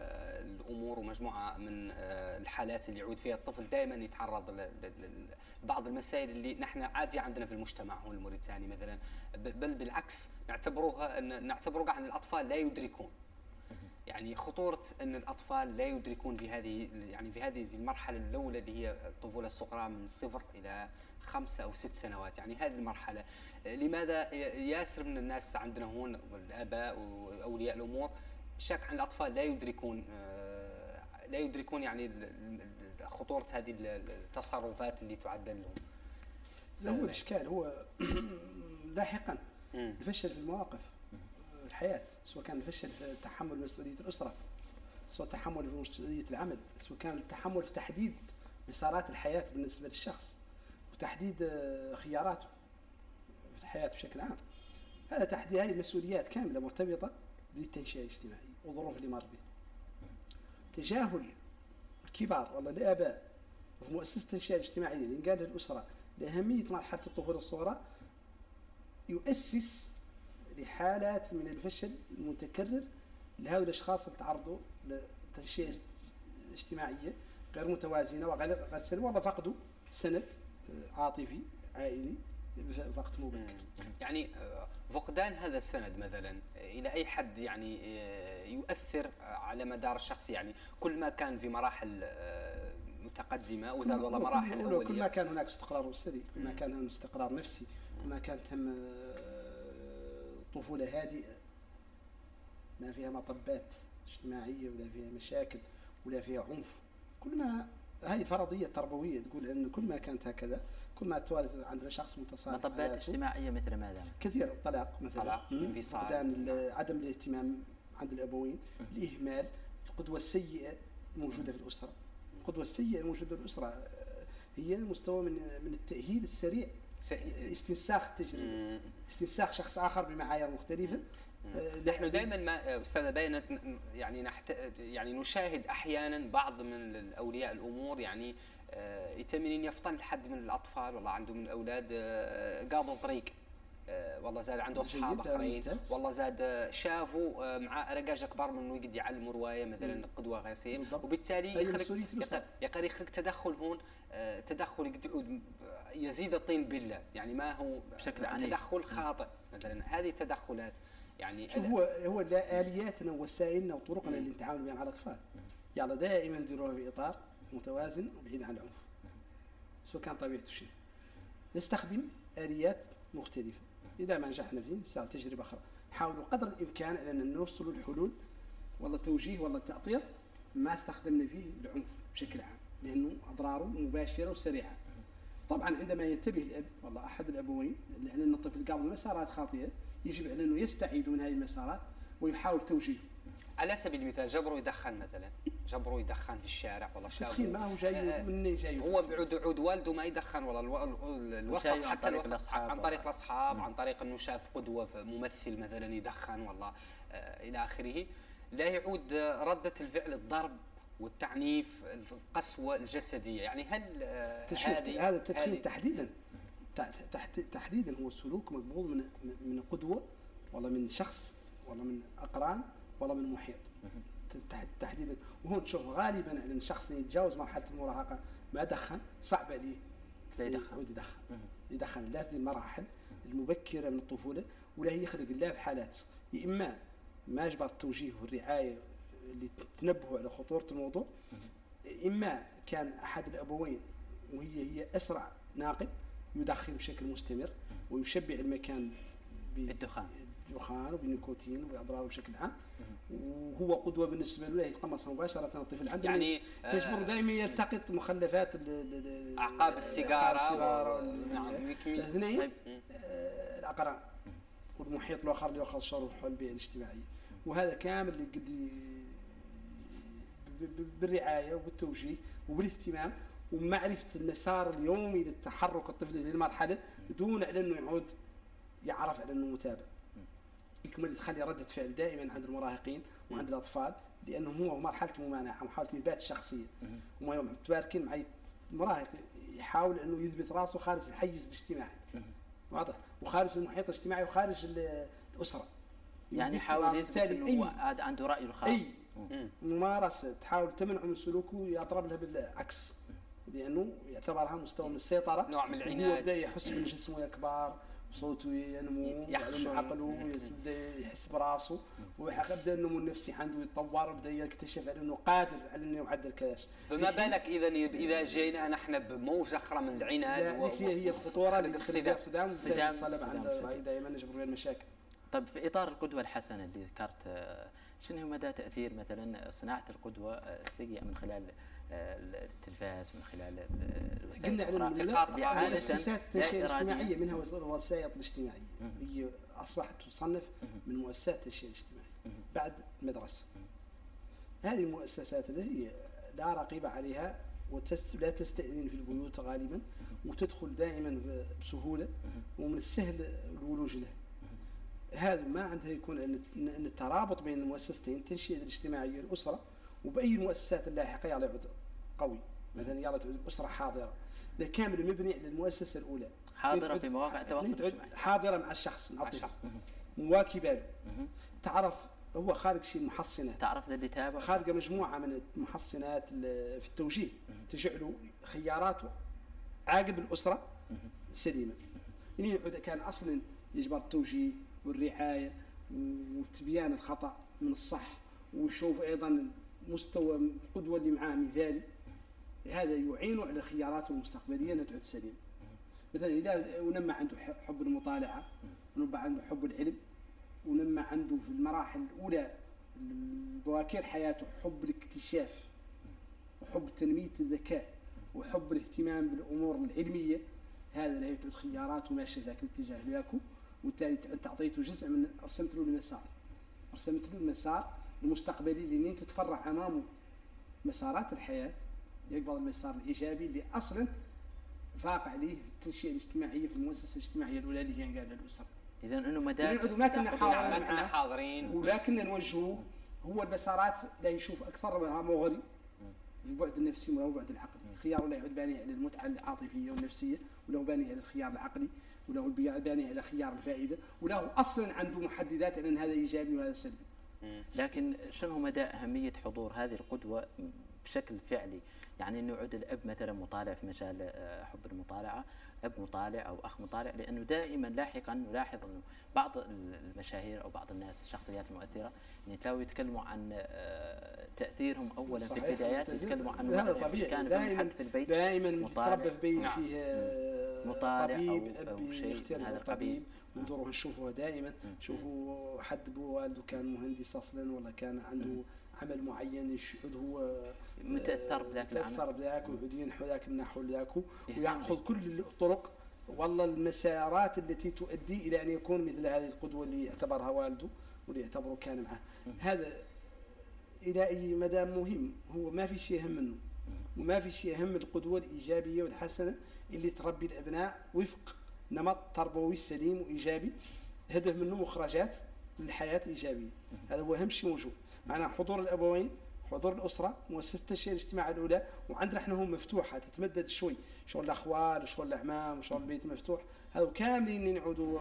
الأمور ومجموعة من الحالات اللي يعود فيها الطفل دائما يتعرض لبعض المسائل اللي نحن عادية عندنا في المجتمع هون الموريتاني مثلا، بل بالعكس نعتبروها أن نعتبروا عن الأطفال لا يدركون. يعني خطورة أن الأطفال لا يدركون في هذه يعني في هذه المرحلة الأولى اللي هي الطفولة الصغرى من صفر إلى خمسة أو ست سنوات. يعني هذه المرحلة لماذا ياسر من الناس عندنا هون والآباء وأولياء الأمور شك عن الأطفال لا يدركون لا يدركون يعني خطورة هذه التصرفات اللي تعدل لهم. هو الإشكال هو لاحقا الفشل في المواقف الحياة، سواء كان الفشل في تحمل مسؤولية الأسرة، سواء تحمل في مسؤولية العمل، سواء كان التحمل في تحديد مسارات الحياة بالنسبة للشخص وتحديد خياراته في الحياة بشكل عام. هذا تحديد هذه المسؤوليات كاملة مرتبطة بالتنشئة الاجتماعية والظروف اللي مر بها. تجاهل الكبار والله الآباء وفي مؤسسة التنشئة الاجتماعية اللي قال للأسرة لأهمية مرحلة الطفولة الصغرى يؤسس لحالات من الفشل المتكرر لهؤلاء الأشخاص اللي تعرضوا لتنشئة اجتماعية غير متوازنة وغير سليمة، والله فقدوا سند عاطفي عائلي وقت مبكر. يعني فقدان هذا السند مثلا الى اي حد يعني يؤثر على مدار الشخص؟ يعني كل ما كان في مراحل متقدمه وزاد والله مراحل اوليه، كل ما كان هناك استقرار اسري، كل ما كان هناك استقرار نفسي، كل ما كانت تم طفوله هادئه ما فيها مطبات اجتماعيه ولا فيها مشاكل ولا فيها عنف، كل ما هذه الفرضيه التربويه تقول ان كل ما كانت هكذا كل ما تولد عندنا شخص متصالح. مطبات اجتماعيه مثل ماذا؟ كثير، الطلاق مثلا، طلاق، انفصال، عدم الاهتمام عند الابوين، الاهمال، القدوه السيئه الموجوده في الاسره. القدوه السيئه الموجوده في الاسره هي مستوى من من التاهيل السريع، استنساخ التجربه، استنساخ شخص اخر بمعايير مختلفه. نحن دائما ما استاذ باين يعني نحت يعني نشاهد احيانا بعض من اولياء الامور يعني يتمنين يفطن لحد من الاطفال والله عنده من الاولاد قاضوا طريق، والله زاد عنده اصحاب اخرين، والله زاد شافوا مع رجاج اكبر منه يقدر يعلموا روايه مثلا قدوه غسيل، وبالتالي يخلق يقدر يخلق تدخل هون، تدخل يقعد يزيد الطين بله، يعني ما هو بشكل عنيف، تدخل خاطئ مثلا. هذه تدخلات يعني شوف هو هو الياتنا ووسائلنا وطرقنا اللي نتعامل بها مع الاطفال يلا دائما نديروها في اطار متوازن وبعيد عن العنف، سواء كان طبيعته شيء. نستخدم اليات مختلفه، اذا ما نجحنا فيه نستعمل تجربه اخرى، نحاول قدر الامكان ان نوصل الحلول والله توجيه والله تاطير ما استخدمنا فيه العنف بشكل عام، لانه اضراره مباشره وسريعه. طبعا عندما ينتبه الاب والله احد الابوين لان الطفل قابل مسارات خاطئه، يجب على انه يستعيد من هذه المسارات ويحاول توجيهه. على سبيل المثال جبره يدخن مثلا، جبره يدخن في الشارع والله شافه التدخين ما هو جاي آه منين جاي، هو بعود عود والده ما يدخن والله الوسط حتى الوسط عن طريق الاصحاب، عن طريق انه شاف قدوه ممثل مثلا يدخن والله آه الى اخره. لا يعود رده الفعل الضرب والتعنيف، القسوه الجسديه. يعني هل هذا هذا التدخين تحديدا تحديدا هو سلوك مقبول من من قدوه والله من شخص والله من اقران والله من محيط تحديدا. وهون تشوف غالبا ان الشخص يتجاوز مرحله المراهقه ما دخن صعب عليه يدخن يدخن يدخن لا في المراحل المبكره من الطفوله، ولا يخلق لا في حالات يا اما ما اجبر التوجيه والرعايه اللي تنبهوا على خطوره الموضوع، اما كان احد الابوين وهي هي اسرع ناقل يدخن بشكل مستمر ويشبع المكان بالدخان بالدخان وبالنيكوتين وباضراره بشكل عام، وهو قدوه بالنسبه له يتقمصها مباشره الطفل عنده، يعني تجبر دائما يلتقط مخلفات اعقاب السيجاره نعم الاثنين الاقران والمحيط الاخر اللي ياخذ شر الحول البيئه الاجتماعيه. وهذا كامل اللي قد بالرعايه وبالتوجيه وبالاهتمام ومعرفه المسار اليومي للتحرك الطفل في المرحله دون على انه يعود يعرف على انه متابع. يكمل تخلي رده فعل دائما عند المراهقين وعند الاطفال، لانهم هو مرحله ممانعه محاوله اثبات الشخصيه، هم يوم متباركين مع المراهق يحاول انه يثبت راسه خارج الحيز الاجتماعي واضح وخارج المحيط الاجتماعي وخارج الاسره، يعني يحاول يثبت انه هو عنده رايه الخاص. اي ممارسه تحاول تمنعه من سلوكه يضرب لها بالعكس، لانه يعتبرها مستوى من السيطره، نوع من العناد، هو بدا يحس بان جسمه يكبر صوته ينمو يعلم عقله يبدا يحس براسه ويبدا النمو النفسي عنده يتطور وبدا يكتشف على انه قادر على انه يعدل كلاش. فما بالك اذا اذا جينا نحن بموجه اخرى من العناد. هذيك هي الخطوره اللي تخلي فيها الصدام وتصلب عند دائما نجبر بها المشاكل. طيب في اطار القدوه الحسنه اللي ذكرت، شنو مدى تاثير مثلا صناعه القدوه السيئه من خلال التلفاز، من خلال قلنا على الوسائل المؤسسات التنشئة الاجتماعية منها الوسائط الاجتماعية، هي أصبحت تصنف من مؤسسات التنشئة الاجتماعية بعد المدرسة. هذه المؤسسات هي لا رقيب عليها ولا تستأذن في البيوت غالبا، وتدخل دائما بسهولة ومن السهل الولوج لها. هذا ما عندها يكون أن الترابط بين المؤسستين التنشئة الاجتماعية الأسرة وبأي المؤسسات اللاحقة يعود قوي. مثلا يعود أسرة حاضرة إذا كامل مبني على المؤسسة الأولى، حاضرة في مواقع التواصل الاجتماعي، حاضرة مع الشخص، نعطيه مواكبة له، تعرف هو خارج شيء محصنات، تعرف اللي تابع خارج مجموعة من المحصنات في التوجيه تجعله خياراته عاقب الأسرة سليمة. يعني كان أصلا يجبر التوجيه والرعاية وتبيان الخطأ من الصح، ويشوف أيضا مستوى القدوة اللي معاه مثالي، هذا يعينه على خياراته المستقبلية أن تعد سليمة. مثلا إذا ونمى عنده حب المطالعة، ونمى عنده حب العلم، ونمى عنده في المراحل الأولى بواكير حياته حب الاكتشاف وحب تنمية الذكاء وحب الاهتمام بالأمور العلمية، هذا لا يتعد خياراته ماشية ذاك الاتجاه لياكو، وبالتالي أنت أعطيته جزء من رسمت له المسار، رسمت له المسار المستقبلي لأن أنت تتفرع أمامه مسارات الحياة، يقبل المسار الإيجابي اللي أصلا فاقع عليه في التنشئة الاجتماعية في المؤسسة الاجتماعية الأولى اللي هي قالها الأسرة. إذا إنه مدار ما كنا حاضرين معاه حاضرين ولكن نوجهه هو المسارات لا يشوف أكثرها مغري في البعد النفسي ولا البعد العقلي. الخيار لا يعود بانيه على المتعة العاطفية والنفسية، وله بانيه على الخيار العقلي، وله بانيه على خيار الفائدة، وله أصلا عنده محددات أن هذا إيجابي وهذا سلبي. لكن شنو مدى أهمية حضور هذه القدوة بشكل فعلي؟ يعني انه يعود الاب مثلا مطالع في مجال حب المطالعه، اب مطالع او اخ مطالع، لانه دائما لاحقا نلاحظ انه بعض المشاهير او بعض الناس الشخصيات المؤثره يعني تلاقوا يتكلموا عن تاثيرهم اولا في البدايات، يتكلموا عن هذا طبيعي كان دائما في البيت دائما متربى في بيت فيه مطالع طبيب، أو, أو اب يختار هذا الطبيب، ونروح نشوفوه دائما، شوفوا حد بو والده كان مهندس اصلا ولا كان عنده عمل معين يشهد هو متاثر بذاك متاثر بذاك ويعود ينحو ذاك النحو ذاك وياخذ كل الطرق والله المسارات التي تؤدي الى ان يكون مثل هذه القدوه اللي يعتبرها والده واللي يعتبره كان معه. هذا الى اي مدى مهم، هو ما في شيء اهم منه، وما في شيء اهم القدوه الايجابيه والحسنه اللي تربي الابناء وفق نمط تربوي سليم وايجابي، هدف منه مخرجات للحياه ايجابيه. هذا هو اهم شيء موجود. معناه حضور الابوين، حضور الاسره، مؤسسه التنشئه الاجتماعيه الاولى، وعندنا احنا هم مفتوحه تتمدد شوي، شغل الاخوال وشغل الاعمام وشغل البيت مفتوح، هذا كاملين نعودوا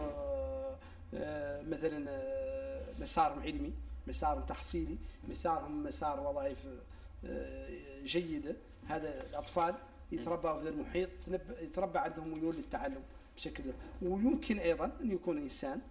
مثلا مسارهم علمي، مسارهم تحصيلي، مسارهم مسار وظائف جيده. هذا الاطفال يتربوا في ذا المحيط، يتربى عندهم ميول للتعلم بشكل، ويمكن ايضا ان يكون انسان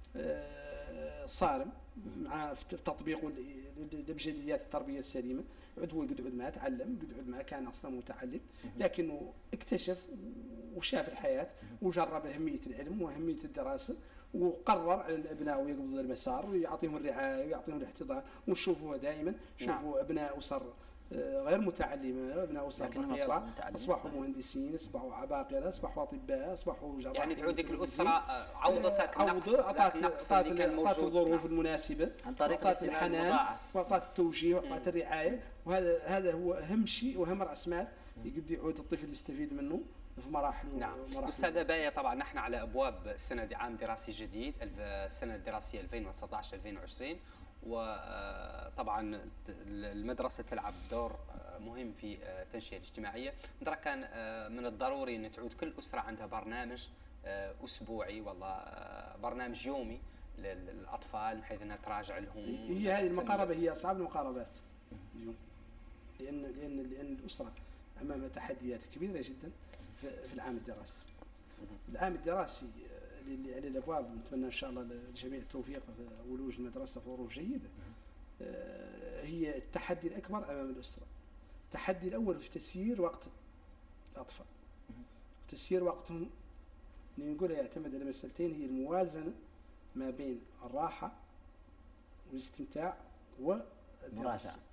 صارم مع تطبيق بجديات التربيه السليمه. عد هو يقعد معه تعلم، يقعد معه كان اصلا متعلم، لكنه اكتشف وشاف الحياه وجرب اهميه العلم واهميه الدراسه، وقرر على الابناء ويقبض المسار ويعطيهم الرعايه ويعطيهم الاحتضان. ونشوفوها دائما، شوفوا نعم. ابناء اسر غير متعلمه، ابناء اسر فقيره اصبحوا مهندسين، اصبحوا عباقره، اصبحوا اطباء، اصبحوا جراحين. يعني تعود ديك الاسره عوضتك نقص، اعطت اعطت الظروف المناسبه، اعطت الحنان واعطت التوجيه واعطت الرعايه. وهذا هذا هو اهم شيء واهم راس مال يقد يعود الطفل يستفيد منه في مراحل. نعم. استاذ باية، طبعا نحن على ابواب سنه عام دراسي جديد، السنه الدراسيه ألفين وتسعة عشر ألفين وعشرين، وطبعا المدرسه تلعب دور مهم في التنشئه الاجتماعيه. نرى كان من الضروري ان تعود كل اسره عندها برنامج اسبوعي والله برنامج يومي للاطفال بحيث انها تراجع لهم. هي هذه المقاربه هي اصعب المقاربات اليوم، لان لان لان الاسره امام تحديات كبيره جدا في العام الدراسي. العام الدراسي اللي على الابواب، نتمنى ان شاء الله للجميع التوفيق في ولوج المدرسه في ظروف جيده. هي التحدي الاكبر امام الاسره. التحدي الاول في تسيير وقت الاطفال، تسيير وقتهم نقولها يعتمد على مسألتين، هي الموازنه ما بين الراحه والاستمتاع والدراسه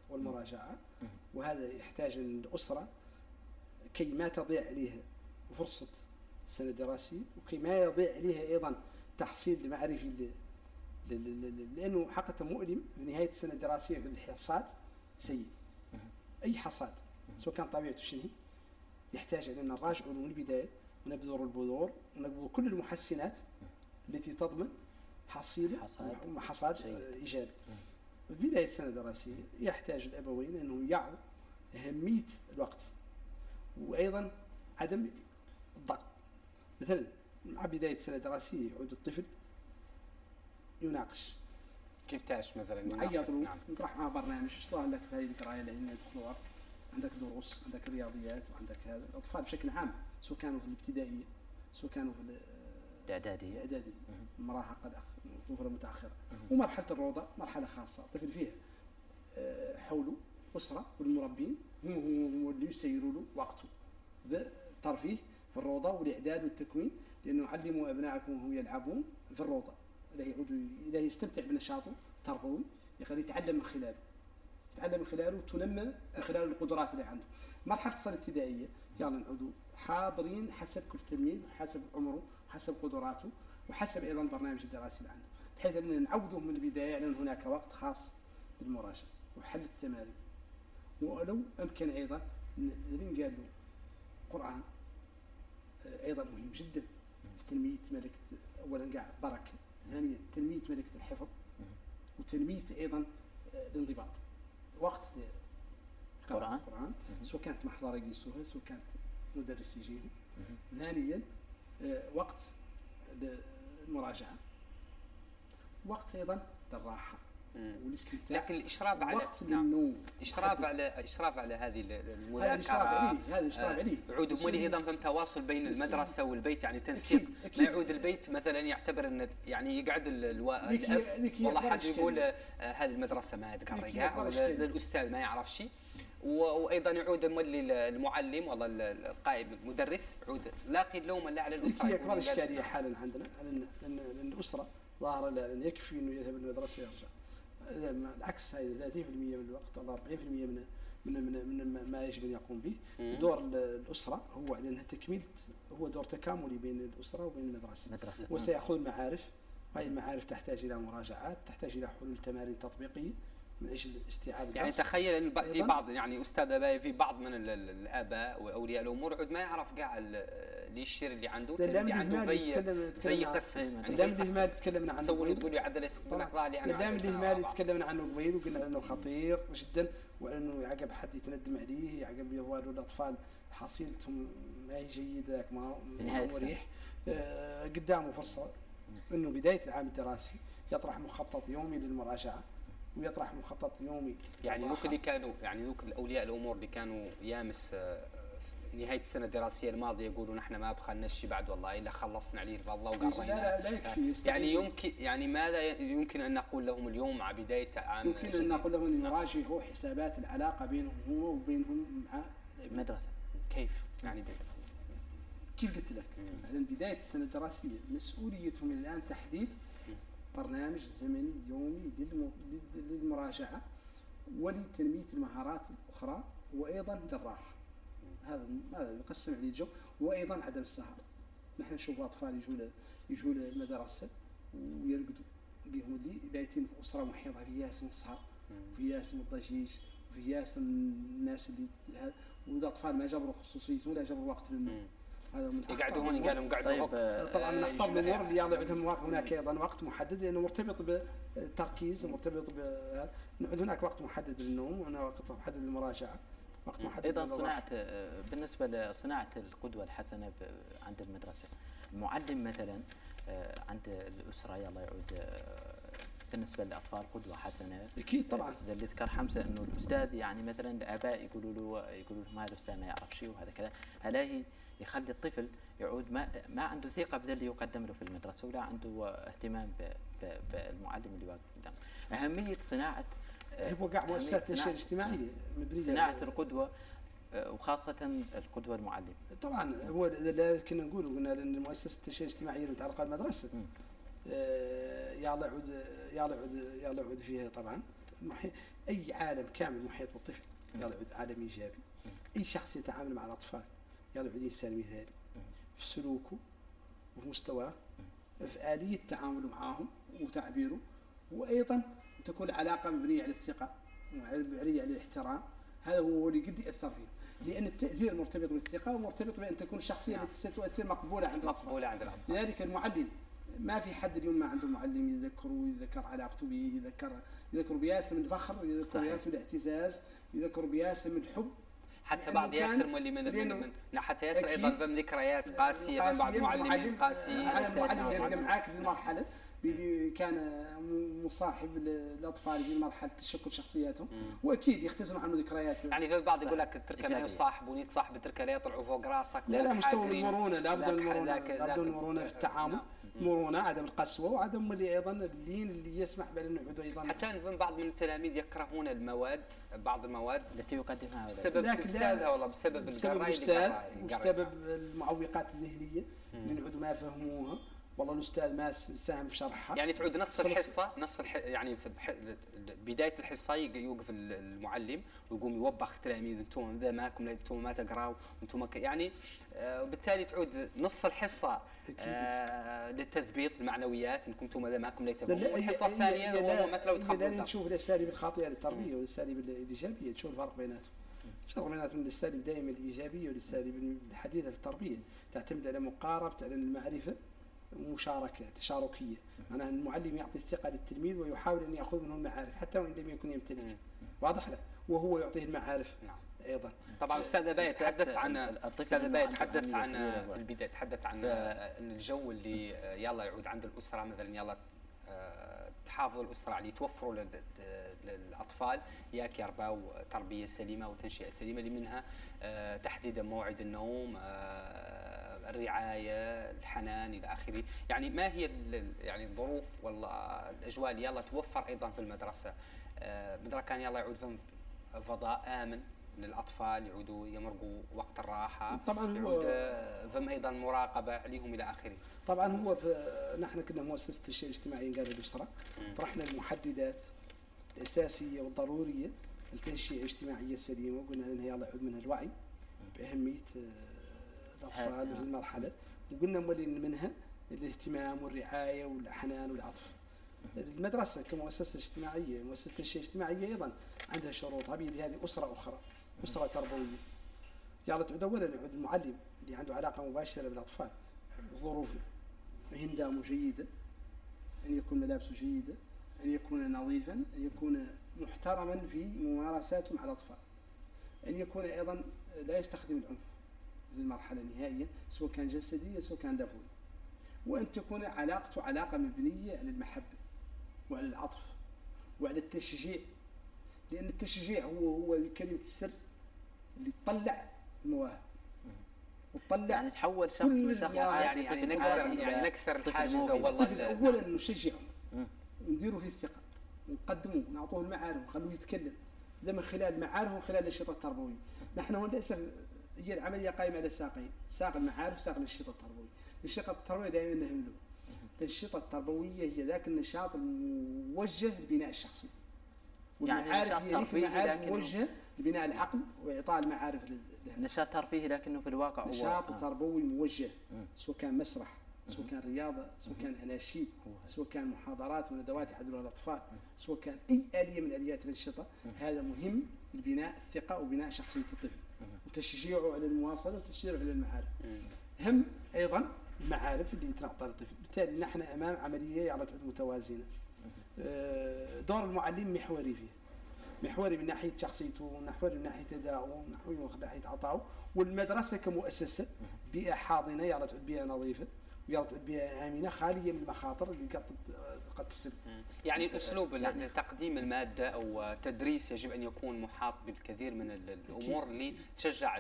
والمراجعة، وهذا يحتاج أن الأسرة كي ما تضيع عليها فرصة السنة الدراسية، وكي ما يضيع عليها أيضا تحصيل المعرفي، لأنه حقيقة مؤلم في نهاية السنة الدراسية الحصاد سيء. أي حصاد سواء كان طبيعته شنو يحتاج أن نراجعه من البداية ونبذر البذور ونقبل كل المحسنات التي تضمن حصيلة وحصاد إيجابي. في بداية السنة الدراسية يحتاج الأبوين أنهم يعوا أهمية الوقت، وأيضا عدم الضغط. مثلا مع بداية السنة الدراسية يعود الطفل يناقش كيف تعيش مثلا يعيط له، نطرح معه برنامج ايش صار لك في هذه القرايه لان يدخلوا وقت، عندك دروس، عندك رياضيات، وعندك هذا. الاطفال بشكل عام سواء كانوا في الابتدائيه سواء كانوا في الاعداديه الاعدادي المراهقه الطفوله المتاخره، ومرحله الروضه مرحله خاصه الطفل فيها حوله اسره والمربين هم هم اللي يسيروا له وقته بالترفيه في الروضه والاعداد والتكوين، لانه علموا ابنائكم وهم يلعبون في الروضه إذا يعود إذا يستمتع بنشاطه تربوي، يخليه يتعلم من خلاله يتعلم من خلاله وتنمى من خلال القدرات اللي عنده. مرحلة الصف الابتدائية يلا نعودوا حاضرين حسب كل تلميذ وحسب عمره وحسب قدراته وحسب أيضا البرنامج الدراسي اللي عنده، بحيث أن نعوده من البداية لأن هناك وقت خاص بالمراجعة وحل التمارين. ولو أمكن أيضا اللي قال له القرآن أيضا مهم جدا في تنمية ملكة، أولا قاعد بركة، ثانيا تنمية ملكة الحفظ وتنمية أيضا الانضباط. وقت قراءة القرآن سواء كانت محضرة يقيسوها سواء كانت مدرس يجيهم. ثانيا وقت المراجعة، وقت أيضا للراحة والاستمتاع، لكن الاشراف على وقت للنوم، اشراف على اشراف على هذه المذاكره، هذا الاشراف عليه هذا الاشراف عليه يعود هم ايضا في تواصل بين المدرسه والبيت، يعني تنسيق. ما يعود البيت مثلا يعتبر ان يعني يقعد الو... الاب والله حد يقول هذه المدرسه ما تقرقها ولا الاستاذ ما يعرف شيء، وايضا يعود مولي المعلم والله القائم المدرس يعود لاقي اللوم اللي على الاسره. هي اكبر اشكاليه حالا عندنا لان الاسره ظاهر لان يكفي انه يذهب المدرسه ويرجع، العكس هاي ثلاثين بالمئة من الوقت ولا أربعين بالمئة من من من, من ما يجب ان يقوم به. دور الاسره هو انها تكمله، هو دور تكاملي بين الاسره وبين المدرسه، مدرسة. وسيأخذ المعارف، وهي المعارف تحتاج الى مراجعات، تحتاج الى حلول تمارين تطبيقيه من اجل استيعاب الدرس. يعني تخيل ان في بعض يعني استاذ اباء في بعض من الاباء واولياء الامور عود ما يعرف كاع اللي يشتري اللي عنده اللي عنده في في قسم اللام الاهمال تكلمنا عنه تصور تقول لي عدل يسكتون اطلع لي عنه اللام الاهمال تكلمنا عنه قبيل وقلنا انه خطير جدا، وانه يعقب حد يتندم عليه، يعقب يهوالوا الاطفال حصيلتهم ما هي جيده ذاك ما هو مريح. آه قدامه فرصه انه بدايه العام الدراسي يطرح مخطط يومي للمراجعه ويطرح مخطط يومي. يعني ذوك اللي كانوا يعني ذوك الاولياء الامور اللي كانوا يامس نهايه السنه الدراسيه الماضيه يقولوا نحن ما بخلنا شيء بعد والله الا خلصنا عليه والله وقرينا. لا لا يكفي. يعني يمكن يعني ماذا يمكن ان نقول لهم اليوم مع بدايه عام يمكن ان نقول لهم ان يراجعوا حسابات العلاقه بينهم هو وبينهم مع المدرسه. كيف يعني كيف قلت لك مثلا بدايه السنه الدراسيه مسؤوليتهم من الان تحديد برنامج زمني يومي للمراجعة ولتنمية المهارات الأخرى وأيضا للراحة. هذا هذا يقسم عليه الجو، وأيضا عدم السهر. نحن نشوف أطفال يجوا يجوا للمدرسة ويرقدوا، نلقيهم اللي بايتين في أسرة محيطة في ياس من السهر وفي ياس من الضجيج وفي ياس من الناس اللي والأطفال ما جبروا خصوصيتهم ولا جبروا وقت للنوم. هذا من يقعدوا هون قالوا قعدوا طيب طبعا من اخطر الامور اللي يلا عندهم هناك ايضا وقت محدد لانه مرتبط بالتركيز ومرتبط ب هناك وقت محدد للنوم وهناك وقت محدد للمراجعه، وقت محدد ايضا صناعه بالنسبه لصناعه القدوه الحسنه عند المدرسه. المعلم مثلا عند الاسره يلا يعود بالنسبه للاطفال قدوه حسنه اكيد طبعا. اللي ذكر حمزه انه الاستاذ يعني مثلا الاباء يقولوا له يقولوا لهم هذا الاستاذ ما يعرف شيء وهذا كذا، هلاهي يخلي الطفل يعود ما ما عنده ثقه باللي يقدم له في المدرسه ولا عنده اهتمام بالمعلم اللي واقف قدامه. اهميه صناعه هو قاع مؤسسات التنشئه الاجتماعيه مبنيه صناعه القدوه وخاصه القدوه المعلم. طبعا هو اللي كنا نقول قلنا ان مؤسسه التنشئه الاجتماعيه المتعلقه بالمدرسه يلا يعود يلا يعود يلا يعود فيها طبعا المحيط اي عالم كامل محيط بالطفل يلا يعود عالم ايجابي. اي شخص يتعامل مع الاطفال يلا يعود انسان مثالي في سلوكه وفي مستواه، في آلية تعامله معهم وتعبيره، وأيضا تكون العلاقة مبنية على الثقة ومبنية على الاحترام. هذا هو اللي قد يأثر فيهم، لأن التأثير مرتبط بالثقة ومرتبط بأن تكون الشخصية نعم. التي ستؤثر مقبولة عند الأطفال. مقبولة عند الأطفال. لذلك المعلم ما في حد اليوم ما عنده معلم يذكره، يذكر علاقته به، يذكر يذكر بياسم الفخر، يذكر بياسم الاعتزاز، يذكر بياسم الحب. حتى بعض ياسر مولي من من, من حتى ياسر ايضا ضمن ذكريات قاسيه من بعض المعلمين قاسيين. على المعلم يبقى معاك في المرحله اللي كان مصاحب الاطفال في مرحله تشكل شخصياتهم، واكيد يختزن عنه ذكريات. يعني في البعض يقول لك اترك انا يصاحبوني تصاحب اترك لا يطلعوا فوق راسك. لا لا مستوى المرونه، لابد من المرونه، لابد من المرونه في التعامل. مرونه، عدم القسوه، وعدم اللي ايضا اللين اللي يسمح بان يعود ايضا. حتى من بعض من التلاميذ يكرهون المواد، بعض المواد التي يقدمها بسبب الاستاذ والله بسبب بسبب الاستاذ وبسبب المعوقات الذهنيه اللي يعودوا ما فهموها. والله الاستاذ ما ساهم في شرحها. يعني تعود نص الحصه نص الح... يعني في الح... بدايه الحصه يوقف المعلم ويقوم يوبخ التلاميذ انتم ذا ماكم انتم ما تقراوا انتم ك... يعني آه وبالتالي تعود نص الحصه آه للتثبيط المعنويات انكم انتم ذا ماكم لا تفهمون. الحصه الثانيه هو مثلا وتحضر. لا نشوف الاساليب الخاطئه للتربيه والاساليب الايجابيه، تشوف الفرق بيناتهم. الفرق بيناتهم الاساليب دائما الايجابيه والاساليب الحديثه في التربيه تعتمد على مقاربه، على المعرفه، مشاركة تشاركية. معناها المعلم يعطي الثقة للتلميذ ويحاول أن يأخذ منه المعارف حتى وإن لم يكن يمتلك. واضح له، وهو يعطيه المعارف. نعم. أيضا. طبعا أستاذ أباي تحدث عن أستاذ أباي تحدث عن في البداية تحدث عن أن الجو اللي يلا يعود عند الأسرة مثلا يلا تحافظ الأسرة عليه توفروا للأطفال ياك يربوا تربية سليمة وتنشئة سليمة اللي منها تحديد موعد النوم، الرعاية، الحنان إلى آخره. يعني ما هي يعني الظروف ولا الأجواء اللي يلا توفر أيضا في المدرسة؟ المدرسة كان يلا يعود فهم فضاء آمن للأطفال يعودوا يمرقوا وقت الراحة. طبعا هو فهم أيضا مراقبة عليهم إلى آخره. طبعا هو نحن كنا مؤسسة التنشئة الاجتماعية قال الأسرة طرحنا المحددات الأساسية والضرورية للتنشئة الاجتماعية السليمة، وقلنا لأنها يلا يعود منها الوعي بأهمية الأطفال في المرحلة، وقلنا مولين منها الاهتمام والرعاية والحنان والعطف. المدرسة كمؤسسة اجتماعية مؤسسة تنشئة اجتماعية أيضا عندها شروط. هذه أسرة أخرى، أسرة تربوية. يلا تعود أولا يعود المعلم اللي عنده علاقة مباشرة بالأطفال، ظروفه هندامه جيدة، أن يكون ملابسه جيدة، أن يكون نظيفا، أن يكون محترما في ممارساته مع الأطفال، أن يكون أيضا لا يستخدم العنف في المرحلة نهائيا سواء كان جسدي سواء كان لفظي، وأن تكون علاقته علاقة مبنية على المحبة وعلى العطف وعلى التشجيع، لأن التشجيع هو هو كلمة السر اللي تطلع المواهب وتطلع يعني تحول شخص لشخص يعني يعني نكسر يعني نكسر الحاجز. والله الطفل أولا نشجعه ونديروا فيه الثقة ونقدموه ونعطوه المعارف ونخلوه يتكلم، ده من خلال المعارف ومن خلال الأنشطة التربوية. نحن هون للأسف هي العملية قائمة على ساقين، ساق المعارف ساق الأنشطة التربوية. الأنشطة التربوية دائما نهمله. الأنشطة التربوية هي ذاك النشاط الموجه لبناء الشخصية، والمعارف يعني هي ذيك المعارف موجهة لبناء العقل وإعطاء المعارف له. نشاط ترفيهي لكنه في الواقع نشاط تربوي موجه، سواء كان مسرح سواء كان رياضة سواء كان أناشيد سواء كان محاضرات وندوات يحضرونها الأطفال سواء كان أي آلية من آليات الأنشطة. هذا مهم لبناء الثقة وبناء شخصية الطفل وتشجيعه على المواصلة وتشجيعه على المعارف. هم أيضا المعارف اللي تنعطى للطفل. بالتالي نحن أمام عملية يعني تعد متوازنة. دور المعلم محوري فيه، محوري من ناحية شخصيته، محوري من ناحية أدائه، محوري من ناحية عطائه. والمدرسة كمؤسسة بيئة حاضنة يعني تعد بيئة نظيفة ويلا تعد بيئة آمنة خالية من المخاطر اللي قد قد تسبب. يعني أسلوب يعني تقديم المادة أو تدريس يجب أن يكون محاط بالكثير من الأمور اللي تشجع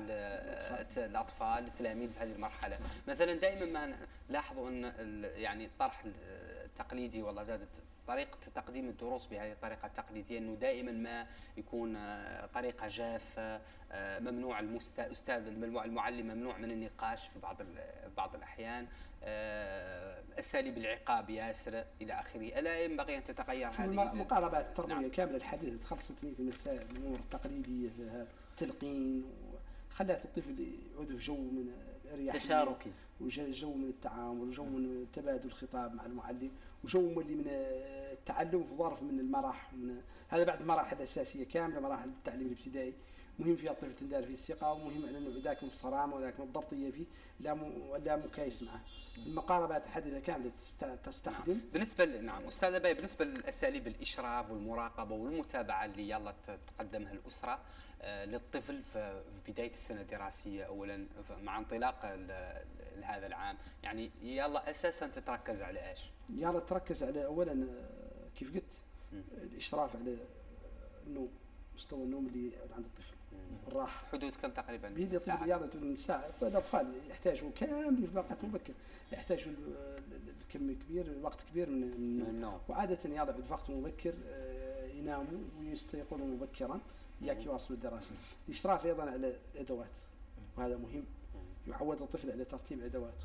الأطفال التلاميذ في هذه المرحلة. مثلا دائما ما لاحظوا أن يعني طرح التقليدي والله زادت طريقة تقديم الدروس بهذه الطريقة التقليدية، أنه دائما ما يكون طريقة جافة، ممنوع الأستاذ المعلم ممنوع من النقاش في بعض بعض الأحيان، أساليب العقاب ياسر إلى آخره. ألا ينبغي أن تتغير هذه المقاربات التربوية نعم. كاملة الحديث تخلصت من المسائل الأمور التقليدية فيها تلقين، خلت الطفل يعود في جو من الاريحيه تشاركي، وجو من التعامل، وجو من تبادل الخطاب مع المعلم، وجو اللي من التعلم في ظرف من المراح. من هذا بعد مراحل الاساسيه كامله، مراحل التعليم الابتدائي مهم فيها الطفل تندار فيه الثقه، ومهم على انه ذاك من الصرامه وذاك من الضبطيه فيه لا ولا مكايس معه. المقاربات الحديثه كامله تستخدم نعم. بالنسبه نعم استاذ باي، بالنسبه لاساليب الاشراف والمراقبه والمتابعه اللي يلا تقدمها الاسره للطفل في بدايه السنه الدراسيه اولا مع انطلاق هذا العام، يعني يلا اساسا تتركز على ايش؟ يلا تركز على اولا كيف قلت الاشراف على النوم، مستوى النوم اللي عند الطفل، الراحه. حدود كم تقريبا؟ بيدي الطفل يلا ساعه، الاطفال يحتاجوا كامل في وقت مبكر، يحتاجوا الكم كبير وقت كبير من النوم، وعاده يلا يعود في وقت مبكر يناموا ويستيقظوا مبكرا ياك يواصلوا الدراسه. الاشراف ايضا على الادوات، وهذا مهم، يعود الطفل على ترتيب ادواته،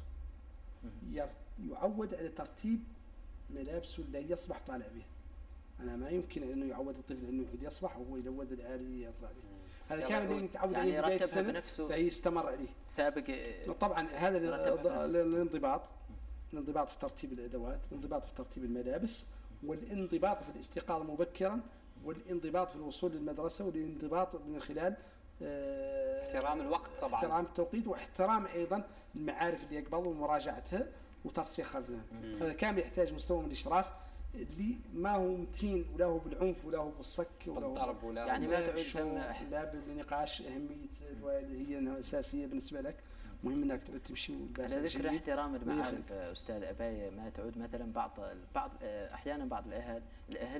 يعود على ترتيب ملابسه اللي يصبح طالع بها. أنا ما يمكن أنه يعود الطفل أنه يعود يصبح وهو يلود الآلي يطلع به. هذا كامل اللي يتعود عليه يعني بداية السنة فيستمر عليه. سابق طبعا هذا الانضباط، الانضباط في ترتيب الأدوات، الانضباط في ترتيب الملابس، والانضباط في الاستيقاظ مبكرا، والانضباط في الوصول للمدرسة، والانضباط من خلال احترام الوقت طبعا، احترام التوقيت، واحترام أيضا المعارف اللي يقبل ومراجعتها وترسيخها. هذا كامل يحتاج مستوى من الإشراف اللي ما هو متين ولا هو بالعنف ولا هو بالصك ولا بالضرب هو ولا يعني ما تعود لا بالنقاش. أهمية هي أساسية بالنسبة لك، مهم انك تعود تمشي والباس على ذكر احترام المعارف استاذ أباية، ما تعود مثلا بعض بعض احيانا بعض الاهل الاهل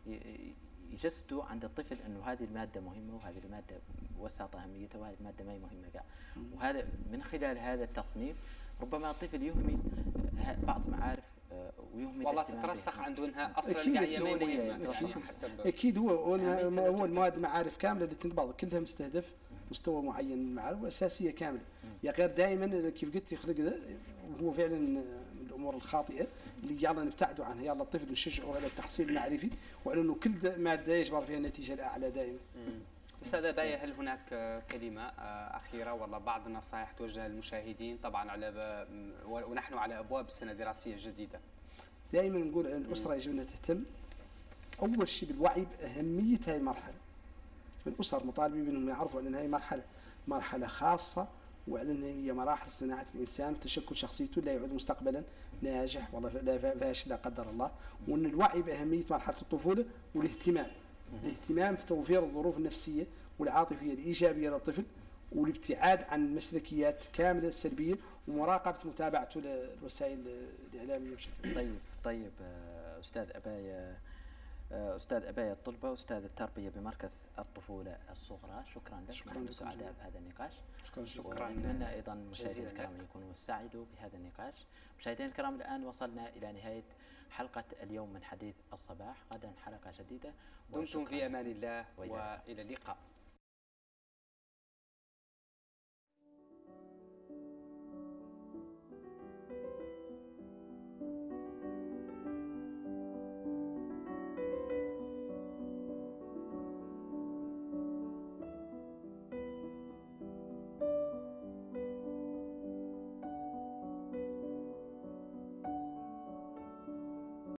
يجسدوا عند الطفل انه هذه الماده مهمه وهذه الماده وسط اهميتها وهذه الماده ما هي مهمه كاع، وهذا من خلال هذا التصنيف ربما الطفل يهمل بعض المعارف ويهمل والله تترسخ عنده انها اصلا اكيد اكيد, أكيد هو هو المواد المعارف كامله اللي تنضبط كلها مستهدف مستوى معين من المعارف واساسيه كامله. يا غير دائما كيف قلت يخلق ده، وهو فعلا من الامور الخاطئه اللي يلا نبتعدوا عنها. يلا الطفل نشجعه على التحصيل المعرفي وعلى انه كل ماده يجبر فيها النتيجه الاعلى دائما. أستاذ باية، هل هناك كلمة أخيرة والله بعض النصائح توجه للمشاهدين طبعا على ونحن على أبواب السنة الدراسية الجديدة؟ دائما نقول أن الأسرة يجب أنها تهتم أول شيء بالوعي بأهمية هذه المرحلة. الأسر مطالبين بأنهم يعرفوا أن هذه مرحلة مرحلة خاصة، وعلى أن هي مراحل صناعة الإنسان تشكل شخصيته لا يعود مستقبلا ناجح والله لا فاشل لا قدر الله، وأن الوعي بأهمية مرحلة الطفولة والاهتمام الاهتمام في توفير الظروف النفسية والعاطفية الإيجابية للطفل، والابتعاد عن المسلكيات كاملة السلبية، ومراقبة متابعته للوسائل الإعلامية بشكل. طيب طيب أستاذ أباية، أستاذ أباية الطلبة، أستاذ التربية بمركز الطفولة الصغرى، شكرا لك. شكرا نحن سعداء بهذا النقاش. شكرا شكرا. ونتمنى أيضا المشاهدين الكرام أن يكونوا سعدوا بهذا النقاش. مشاهدينا الكرام، الآن وصلنا إلى نهاية حلقة اليوم من حديث الصباح، غدا حلقة جديدة. دمتم في أمان الله وإلى اللقاء.